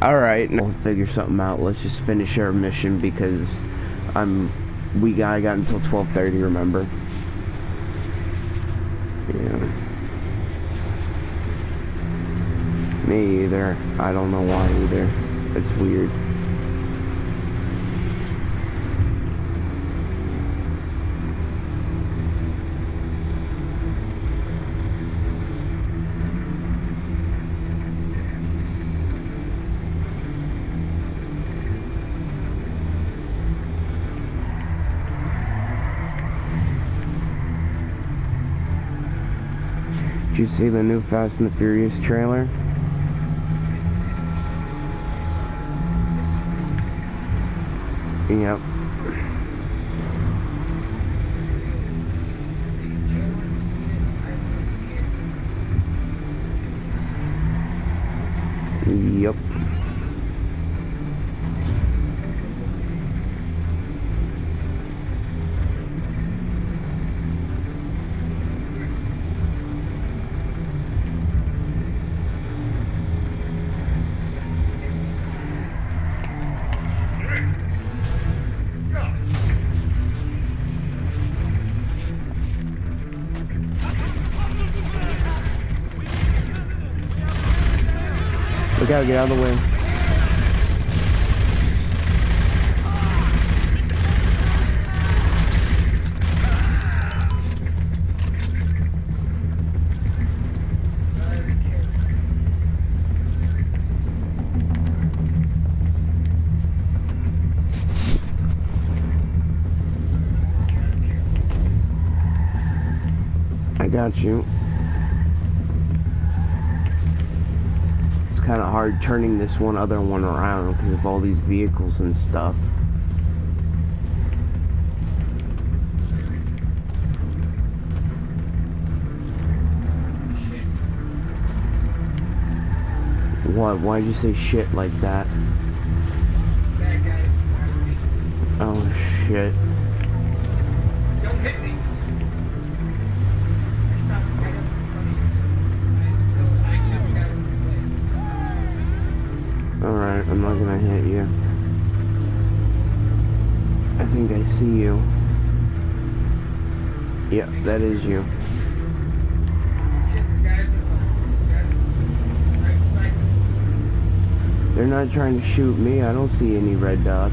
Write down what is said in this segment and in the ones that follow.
Alright, we'll figure something out. Let's just finish our mission because I got until 12:30, remember? Yeah. Me either. I don't know why either. It's weird. Did you see the new Fast and the Furious trailer? Yep. Yep. Look out, get out of the way. I got you. Kind of hard turning this other one around because of all these vehicles and stuff. What? Why'd you say shit like that? Bad guys. Oh shit. Don't hit me. Stop. I don't Alright, I'm not gonna hit you. I think I see you. Yep, that is you. They're not trying to shoot me. I don't see any red dots.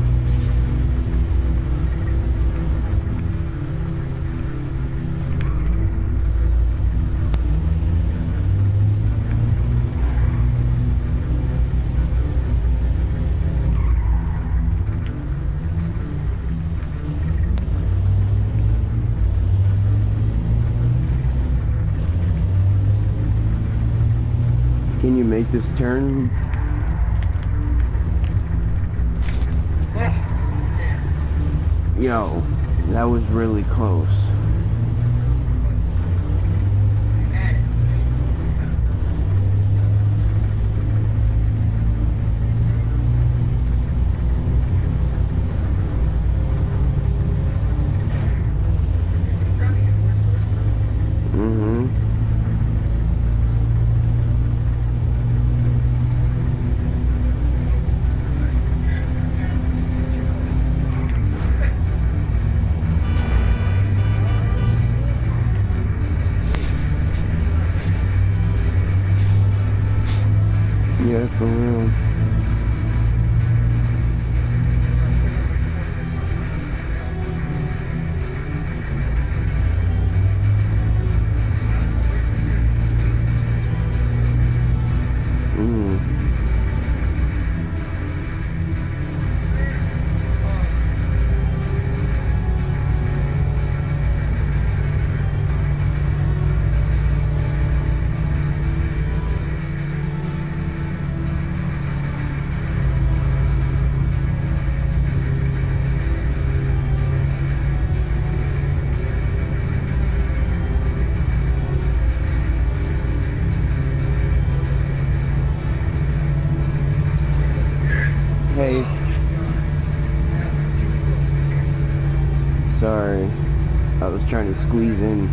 Can you make this turn? Yo, that was really close. Yeah, for real. Hey. Sorry. I was trying to squeeze in.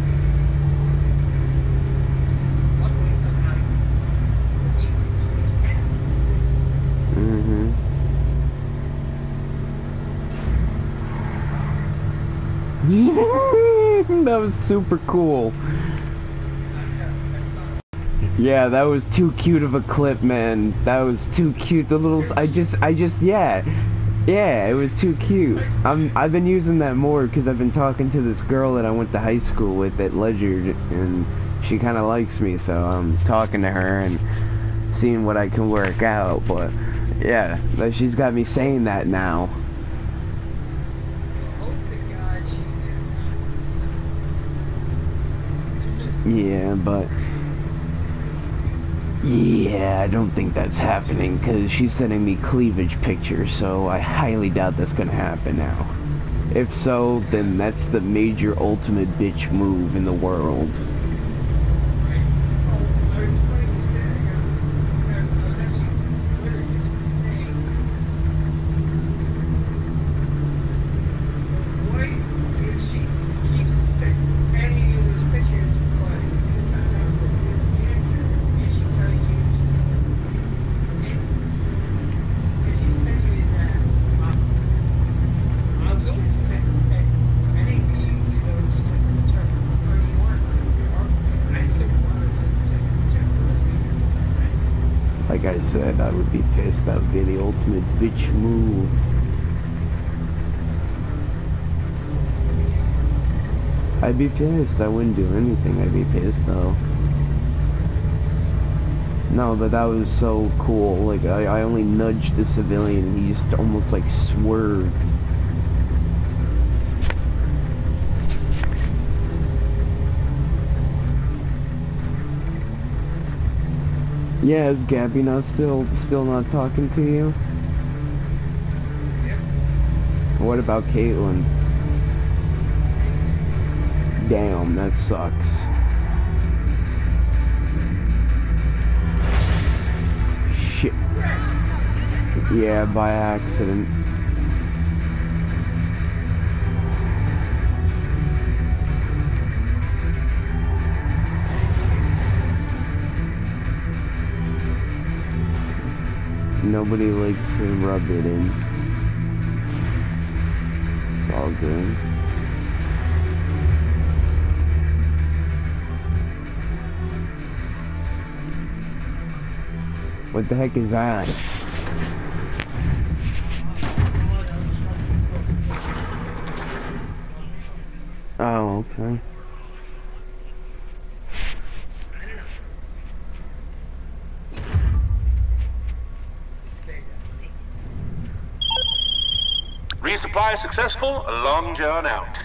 That was super cool. Yeah, that was too cute of a clip, man. That was too cute. The little, yeah, it was too cute. I've been using that more because I've been talking to this girl that I went to high school with at Ledger, and she kind of likes me, so I'm talking to her and seeing what I can work out. But yeah, but she's got me saying that now. Yeah, but yeah, I don't think that's happening because she's sending me cleavage pictures, so I highly doubt that's gonna happen now. If so, then that's the major ultimate bitch move in the world. Like I said, I would be pissed. That would be the ultimate bitch move. I'd be pissed. I wouldn't do anything. I'd be pissed though. No, but that was so cool. Like, I only nudged the civilian and he just almost like swerved. Yeah, is Gabby not still not talking to you? Yep. What about Caitlin? Damn, that sucks. Shit. Yeah, by accident. Nobody likes to rub it in. It's all good. What the heck is that? Oh, okay. Resupply successful, a long john out.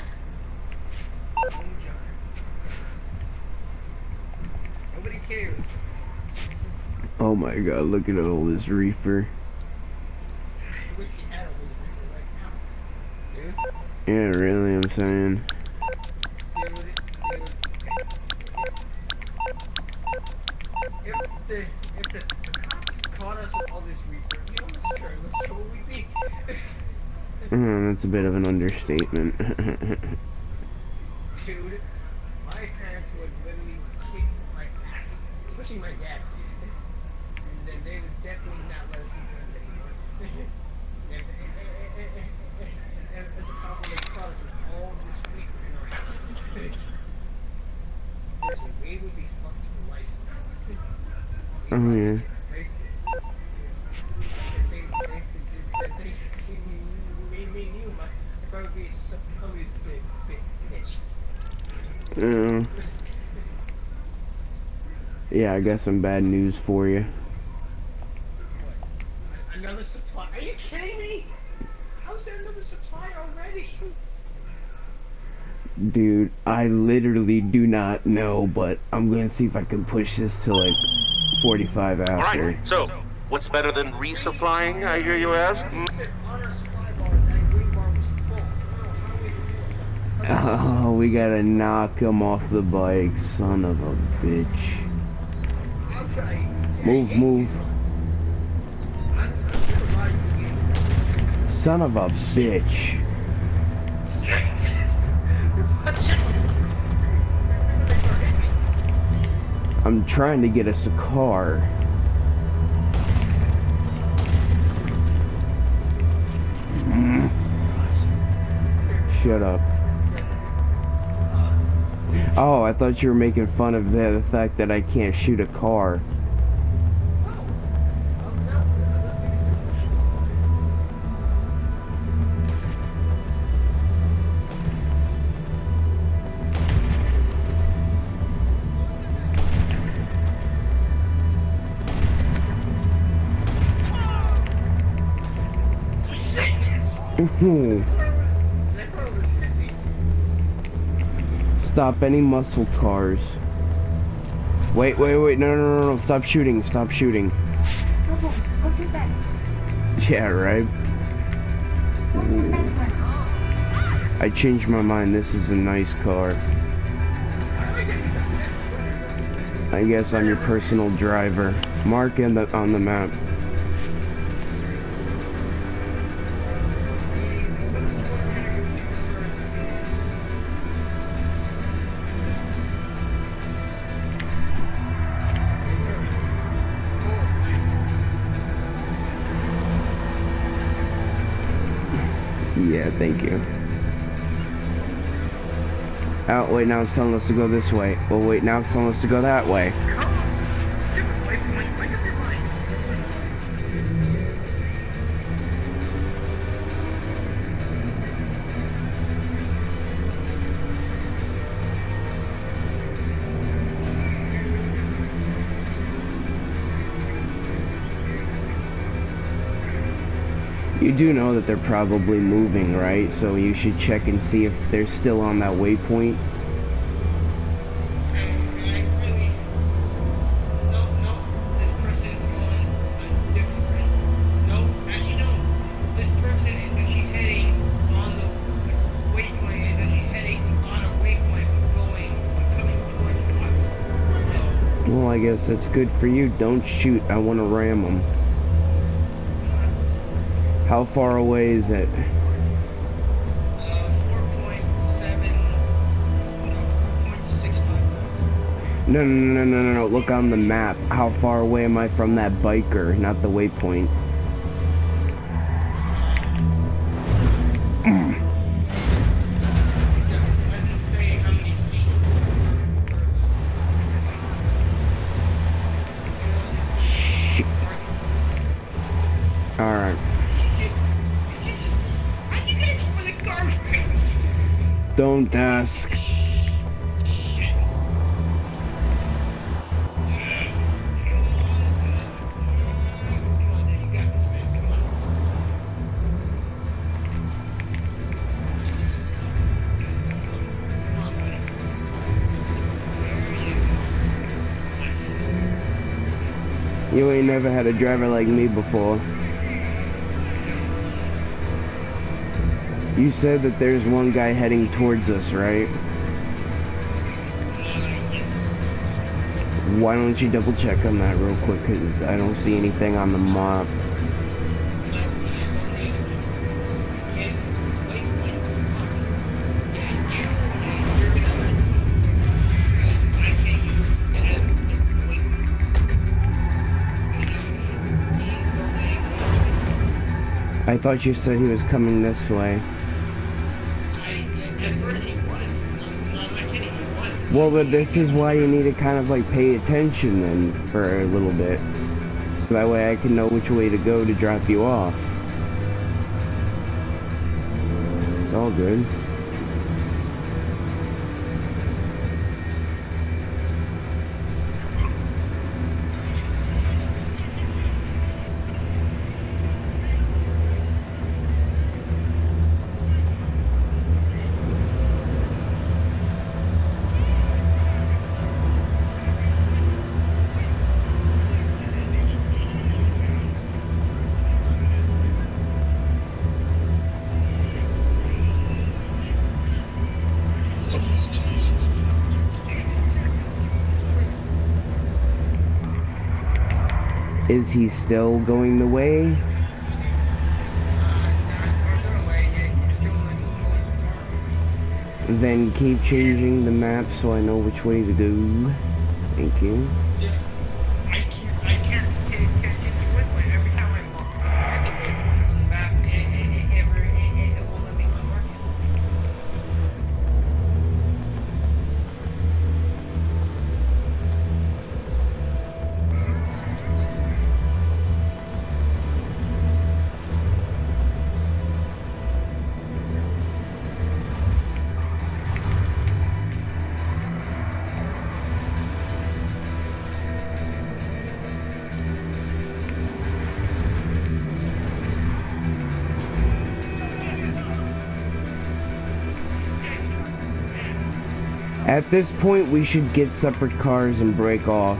Nobody cares. Oh my god, look at all this reefer. I wish you had a little right now. Dude. Yeah, really, I'm saying. If the cops caught us with all this reefer, you know, let's show what we be. That's a bit of an understatement. Dude, my parents would literally kick my ass, especially my dad. And then they would definitely not let us do that anymore. And the cop would caught us with all this reefer in our house. Seriously, we would be fucked for life. Oh yeah. Yeah, I got some bad news for you. Another supply? Are you kidding me? How's there another supply already? Dude, I literally do not know, but I'm gonna see if I can push this to like 45 after. Alright, so, what's better than resupplying, I hear you ask? Oh, we gotta knock him off the bike, son of a bitch. Move. Son of a bitch. I'm trying to get us a car. Shut up. Oh, I thought you were making fun of the fact that I can't shoot a car. Stop any muscle cars. Wait, no, stop shooting, stop shooting. Go to bed. Yeah, right? Go to bed. I changed my mind, this is a nice car. I guess I'm your personal driver. Mark on the map. Yeah, thank you. Oh, wait, now it's telling us to go this way. Well, wait, now it's telling us to go that way. You do know that they're probably moving, right? So you should check and see if they're still on that waypoint. Well, I guess that's good for you. Don't shoot. I want to ram them. How far away is it? 4.65 No. Look on the map. How far away am I from that biker, not the waypoint? Shit. Alright. Don't ask. You ain't never had a driver like me before. You said that there's one guy heading towards us, right? Why don't you double check on that real quick, because I don't see anything on the map. I thought you said he was coming this way. Well, but this is why you need to kind of like pay attention then for a little bit. So that way I can know which way to go to drop you off. It's all good. Is he still going the way? Then keep changing the map so I know which way to go. Thank you. I can't every time I mark the map, it won't let me unmark it. At this point, we should get separate cars and break off.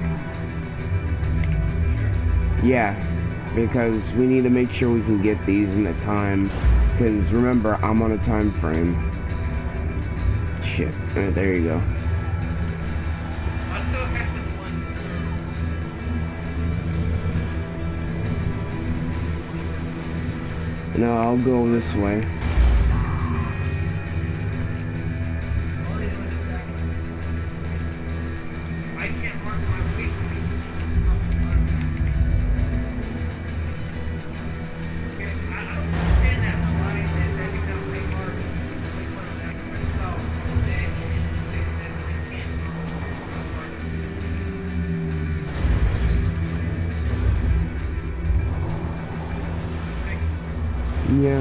Yeah, because we need to make sure we can get these in the time. Because remember, I'm on a time frame. Shit. Alright, there you go. No, I'll go this way. Yeah.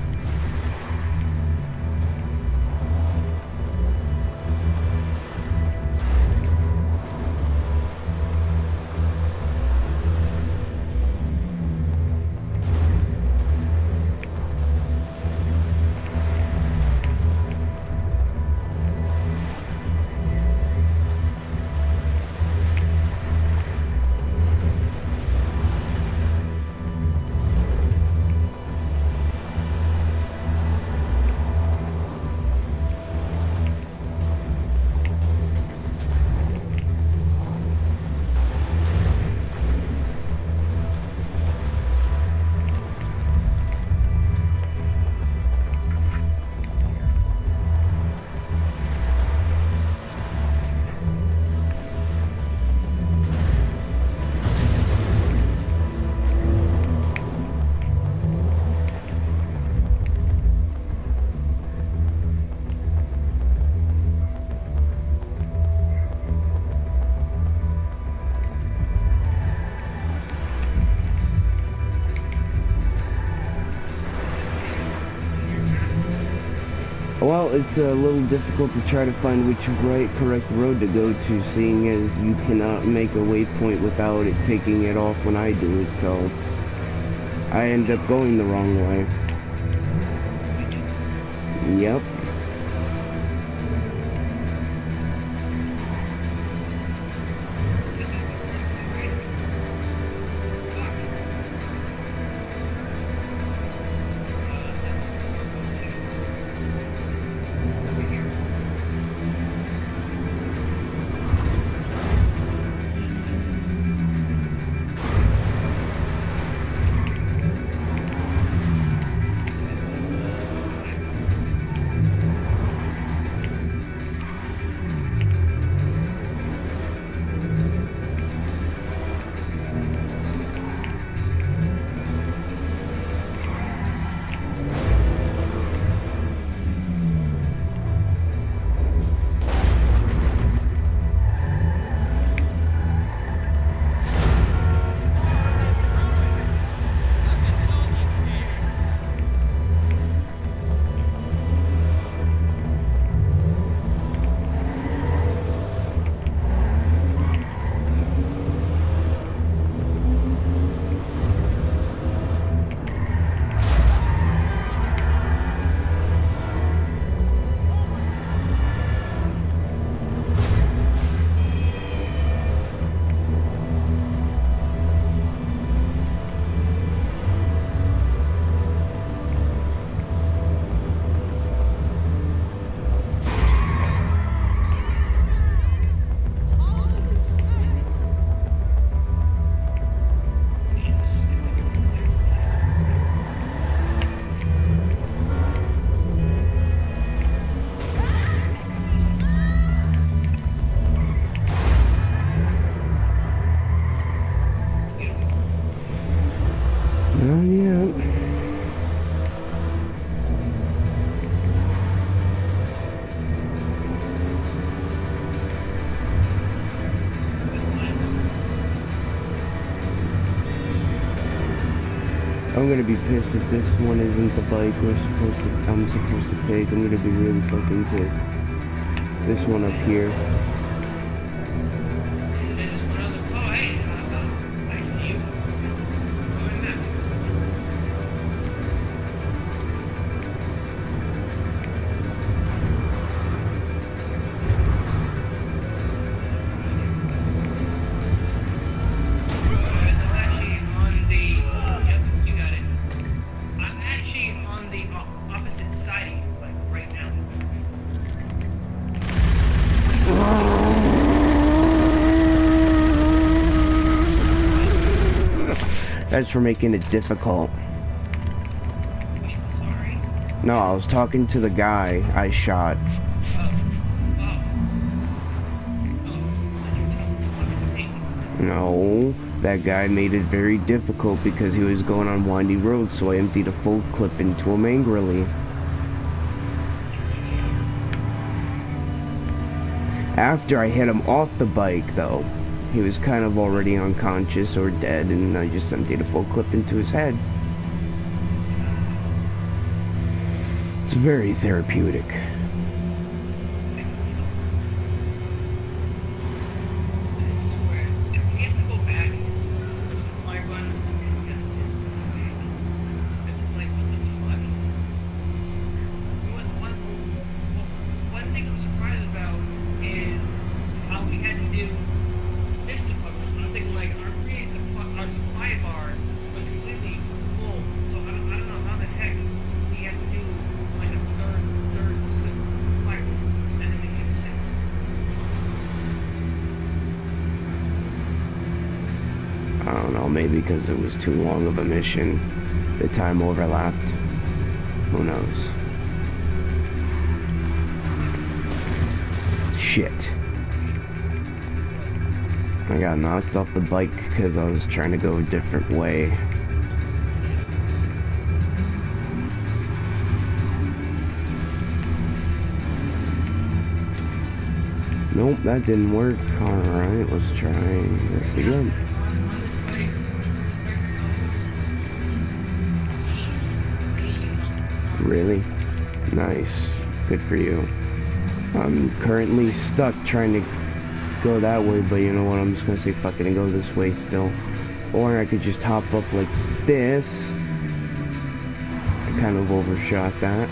Well, it's a little difficult to try to find which correct road to go to, seeing as you cannot make a waypoint without it taking it off when I do it, so I end up going the wrong way. Yep. I'm gonna be pissed if this one isn't the bike I'm supposed to take. I'm gonna be really fucking pissed. This one up here. That's for making it difficult. Wait, sorry? No, I was talking to the guy I shot. No, that guy made it very difficult because he was going on windy roads, so I emptied a full clip into him angrily. After I hit him off the bike, though, he was kind of already unconscious or dead, and I just emptied a full clip into his head. It's very therapeutic. I don't know, maybe because it was too long of a mission, the time overlapped. Who knows? Shit. I got knocked off the bike because I was trying to go a different way. Nope, that didn't work. Alright, let's try this again. Really? Nice. Good for you. I'm currently stuck trying to go that way, but you know what? I'm just gonna say fuck it and go this way still. Or I could just hop up like this. I kind of overshot that.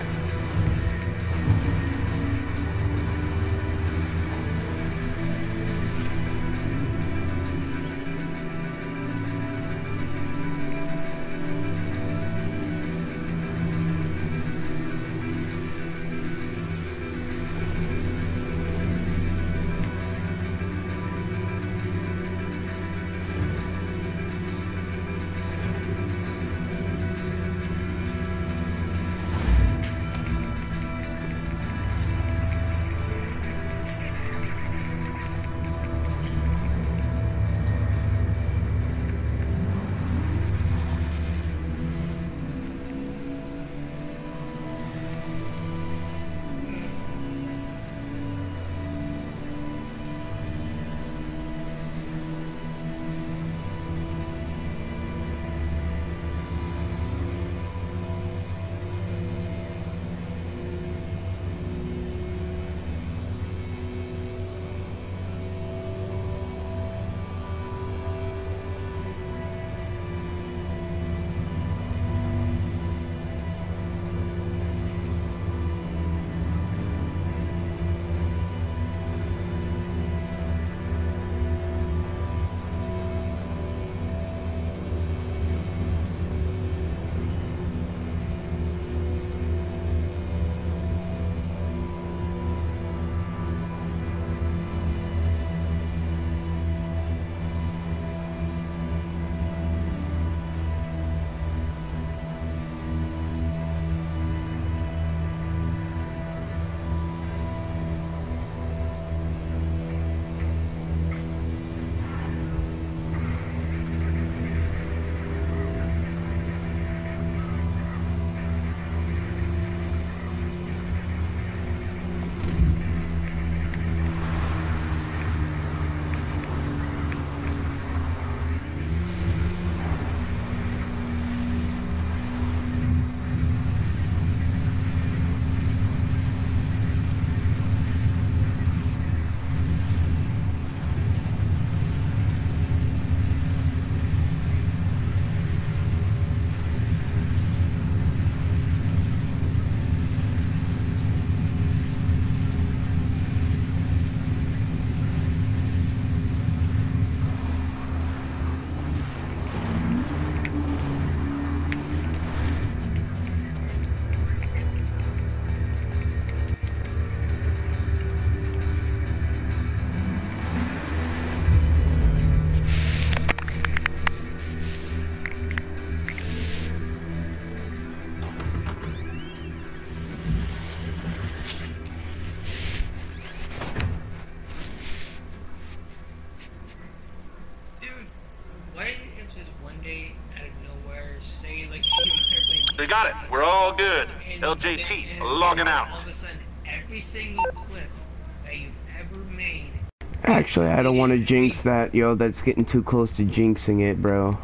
got it. We're all good. And LJT, then logging all out. of a sudden, every single clip that you've ever made. Actually, I don't want to jinx that, yo. That's getting too close to jinxing it, bro.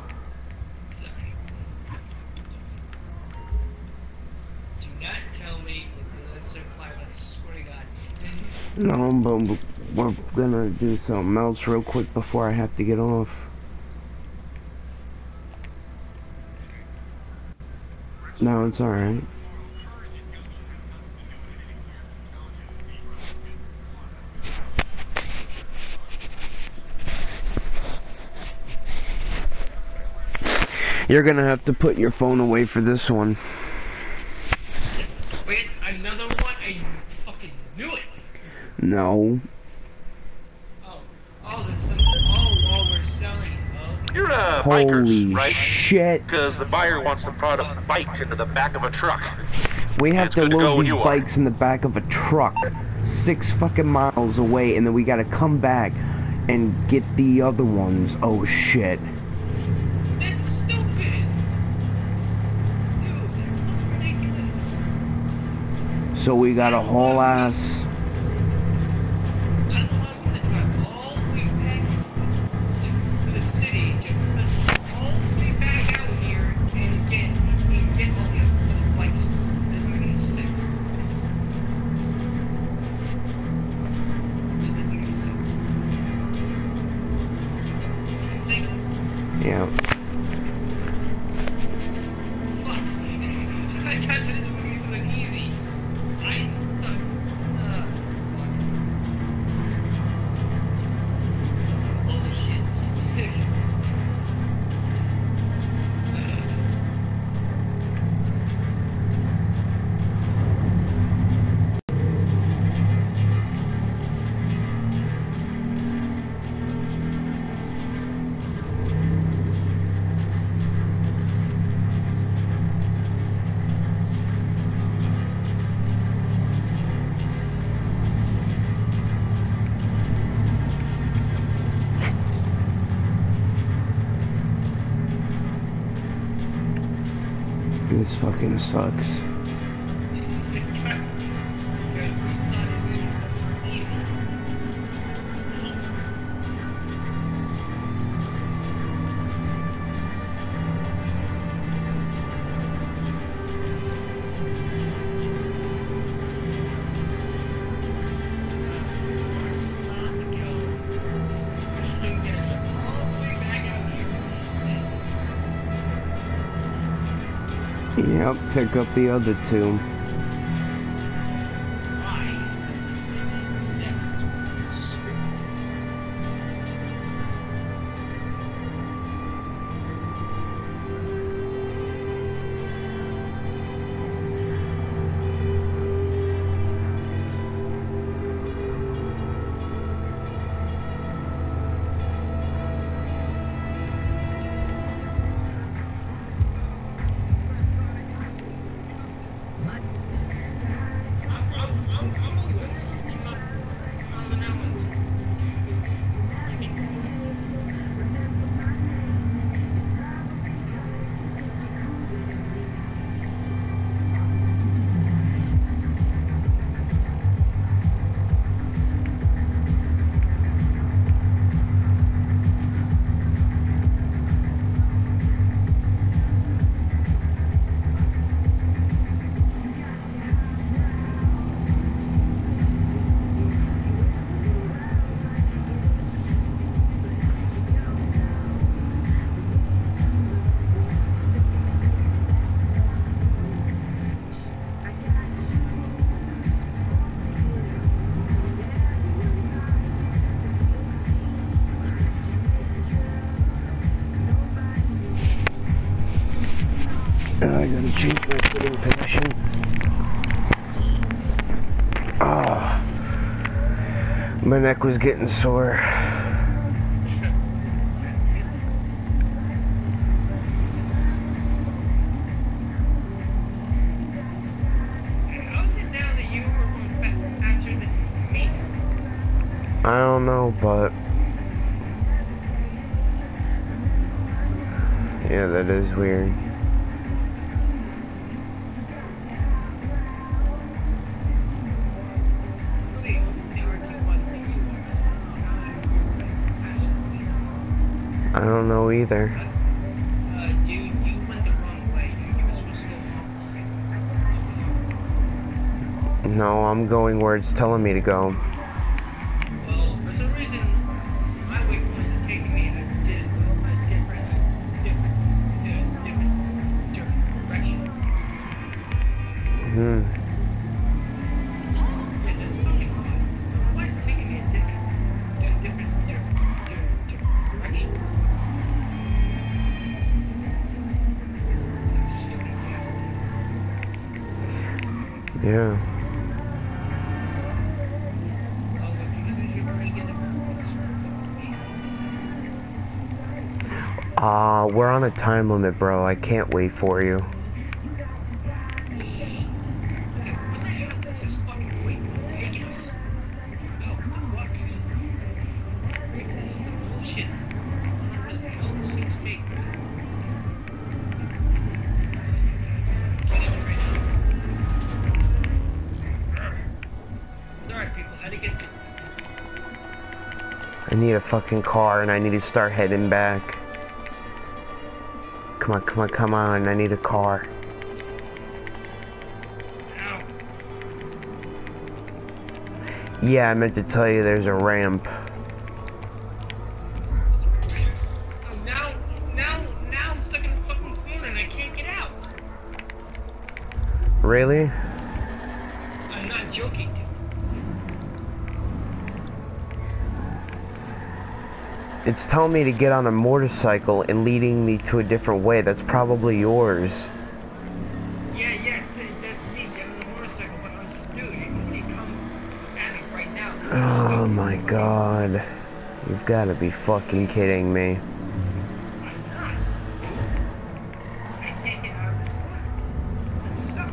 Do not tell me it's a pilot, I swear to God. No, but we're gonna do something else real quick before I have to get off. No, it's alright. You're gonna have to put your phone away for this one. Wait, another one? I fucking knew it! No. Oh, there's some. Oh, while we're selling. Okay. You're Holy bikers, right? shit. Because the buyer wants to prod a bike into the back of a truck. We have It's to good to go load when these you are. bikes in the back of a truck 6 fucking miles away, and then we gotta come back and get the other ones. Oh shit. That's stupid! Dude, that's ridiculous. So we gotta haul ass. I don't know how I'm gonna drive all the way back to the city, just all the way back out here and get all the other bikes. Doesn't make any sense. It doesn't make sense. Yeah. Fuck. I got this movie so easy. I thought, fuck. Bullshit. This fucking sucks. Because we thought it was gonna be so easy. Yep, pick up the other 2. I gotta change my sitting position. Oh, my neck was getting sore. I don't know, but yeah, that is weird. I don't know either. Dude, you went the wrong way. You were supposed to go wrong. No, I'm going where it's telling me to go. Well, for some reason, my waypoint is taking me in a different direction. Hmm. Yeah, that's fucking odd. Why is it taking me in a different direction? Stupid gas. Yeah. Oh, look, because you've already get the We're on a time limit, bro. I can't wait for you. Okay, what the hell does this fucking waypoint take us? Oh, what the fuck? This is some bullshit. What the hell does this take? Sorry, people, how to get to... I need a fucking car and I need to start heading back. Come on, come on, come on. I need a car. Ow. Yeah, I meant to tell you there's a ramp. Oh, now I'm stuck in the fucking corner and I can't get out. Really? I'm not joking, dude. It's telling me to get on a motorcycle and leading me to a different way. That's probably yours. Yeah, yes, that's me. Get on the motorcycle, but I'm dude, it comes panic right now. Oh my god. You've got to be fucking kidding me. I'm not. I can't get out of this corner. I'm stuck.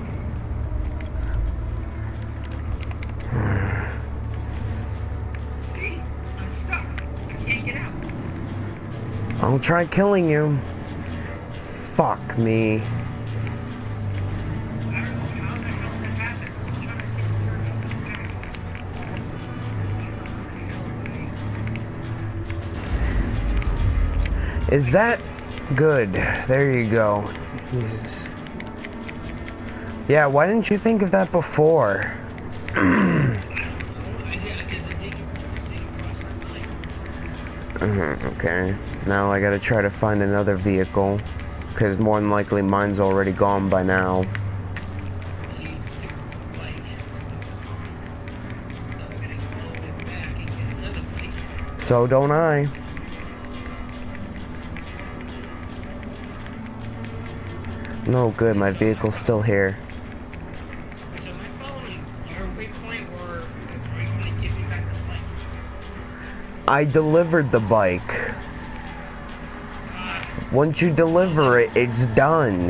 See? I'm stuck. I can't get out. I'll try killing you. Fuck me. I don't know how the hell that happened. I'm trying to get through it. Is that good? There you go. Jesus. Yeah, why didn't you think of that before? Okay. Now I gotta try to find another vehicle. Because more than likely mine's already gone by now. So don't I. No good, my vehicle's still here. So am I following your waypoint or are you going to give me back the bike? I delivered the bike. Once you deliver it, it's done.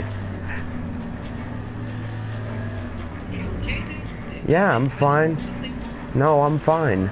You okay, dude? Yeah, I'm fine. No, I'm fine.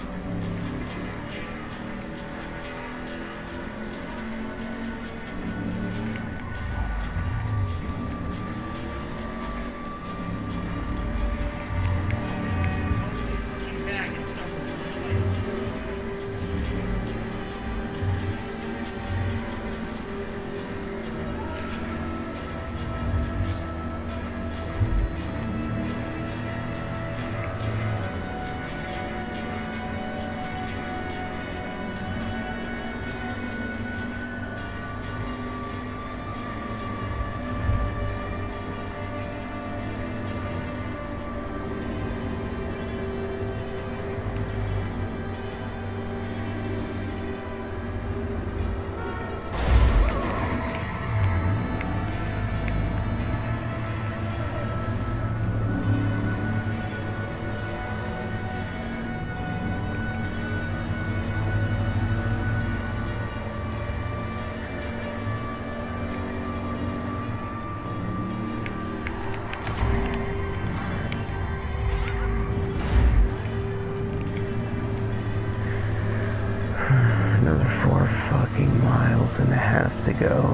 Another 4 fucking miles and a half to go.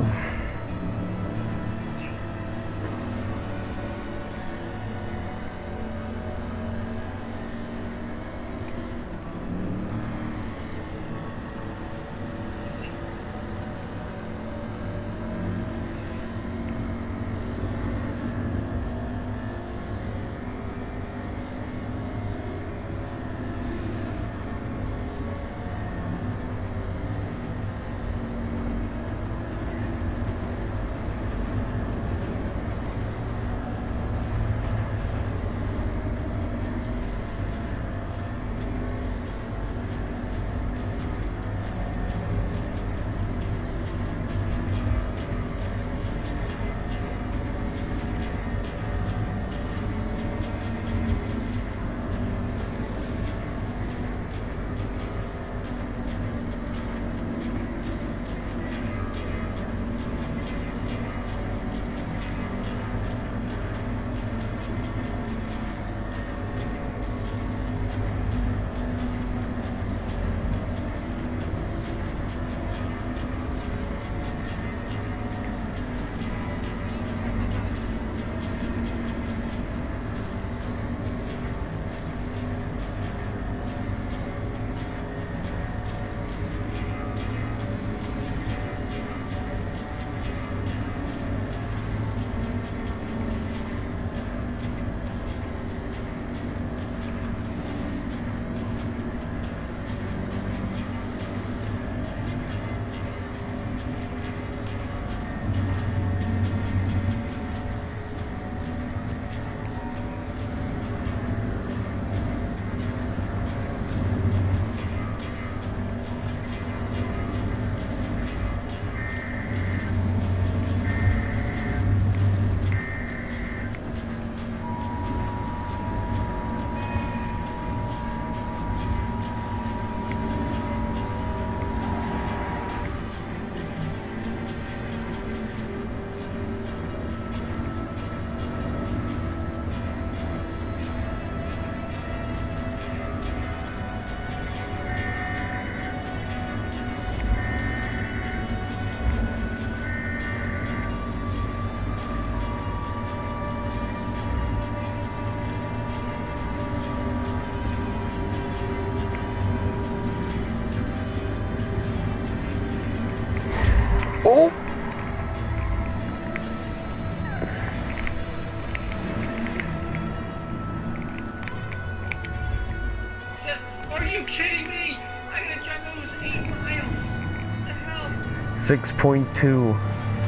6.2.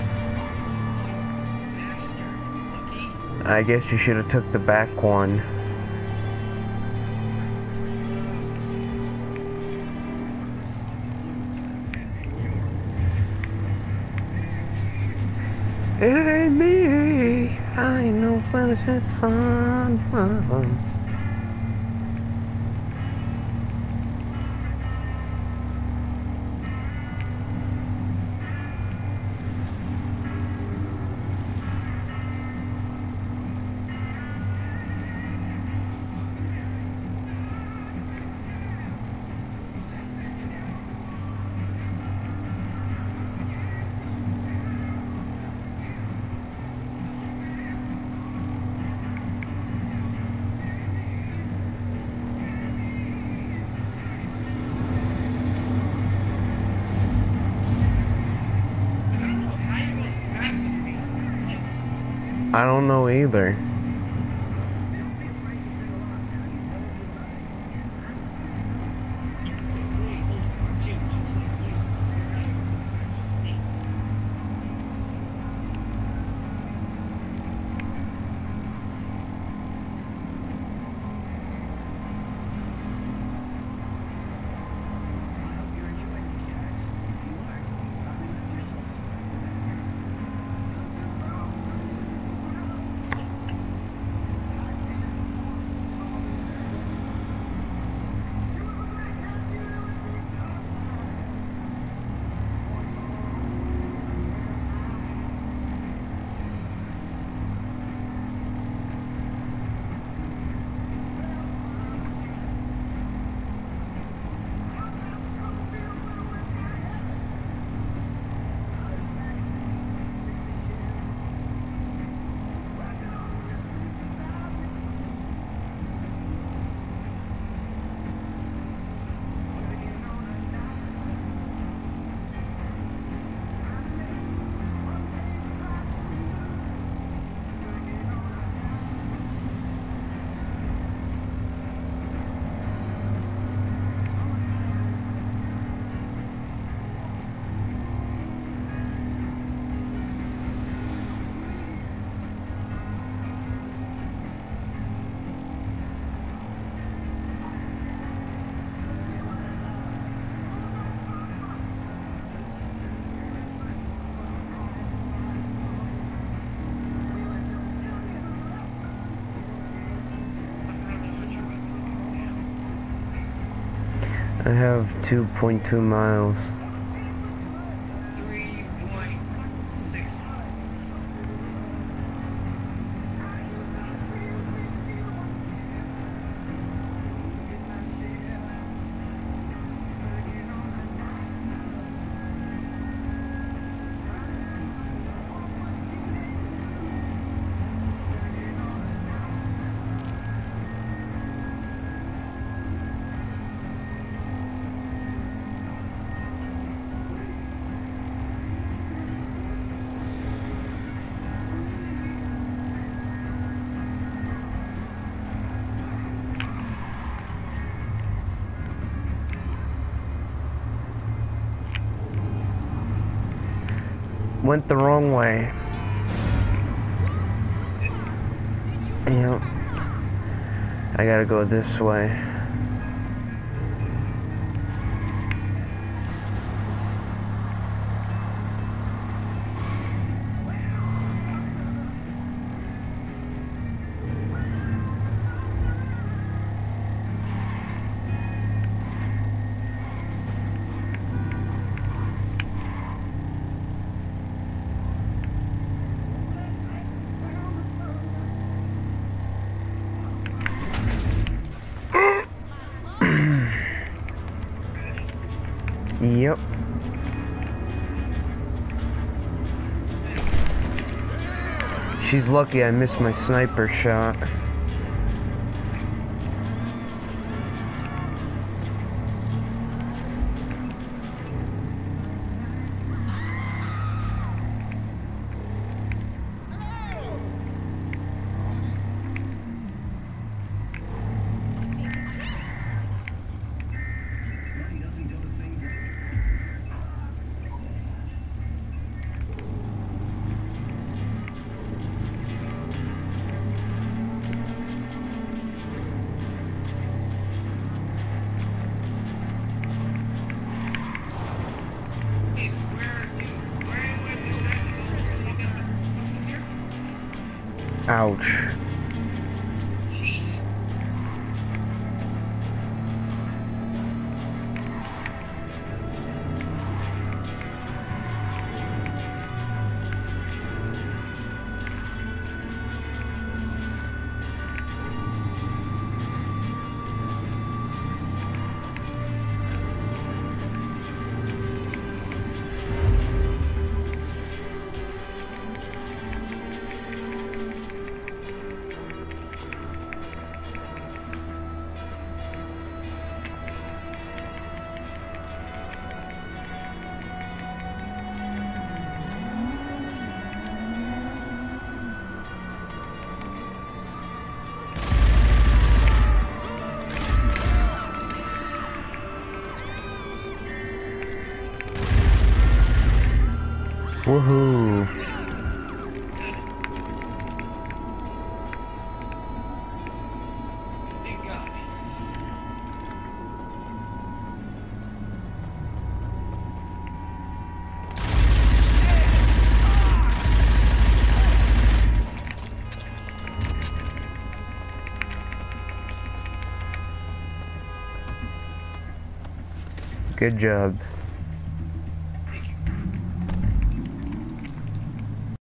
I guess you should have took the back one. It ain't me. I ain't no innocent son. I don't know either. I have 2.2 miles. 3.6. Went the wrong way. Yep. I gotta go this way. Yep. She's lucky I missed my sniper shot. Ouch. Jeez. Woohoo. Thank God. Good job.